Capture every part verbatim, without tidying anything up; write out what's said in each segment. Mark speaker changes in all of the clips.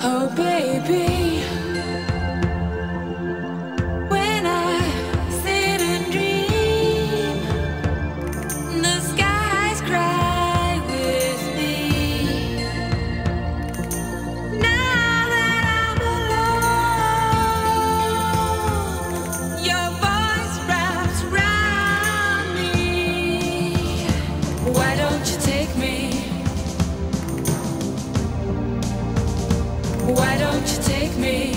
Speaker 1: Oh baby, when I sit and dream, the skies cry with me. Now that I'm alone, your voice wraps around me. Why don't you take me? Why don't you take me?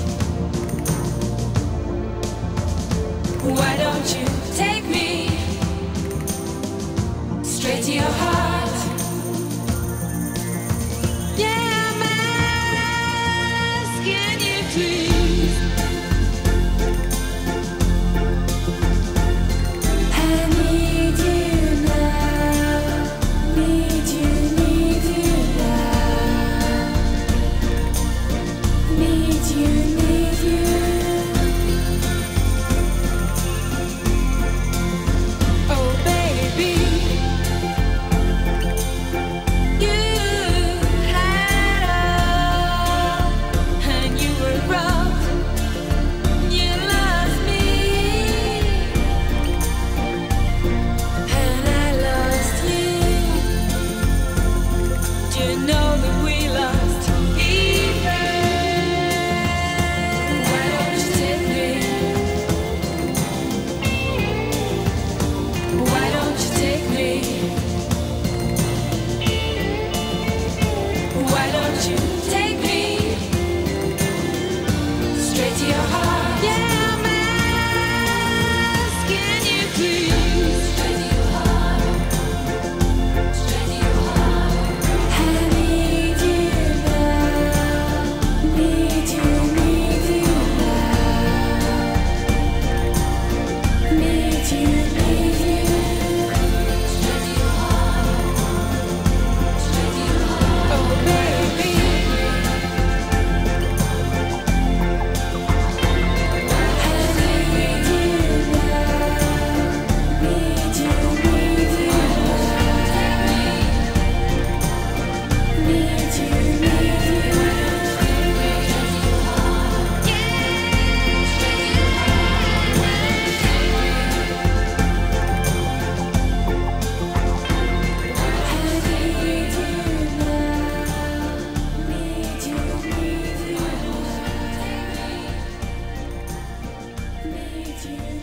Speaker 1: Why don't you take me straight to your heart? Yeah, I'm asking you, please. I need you now. Need you, need you now. Need you, need you. Oh baby, you had all, and you were rough. You lost me, and I lost you. Do you know that we lost even? Why don't you take me? Why don't you take me? Why don't you take me straight to your heart? Yeah, I'm asking you, please. Straight to your heart. Straight to your heart. I need you now. Need you, need you now. Need you, need you. Straight to your heart. Straight to your heart. Oh baby, I need you now. Need you, need you now. Need you, need you. Need you.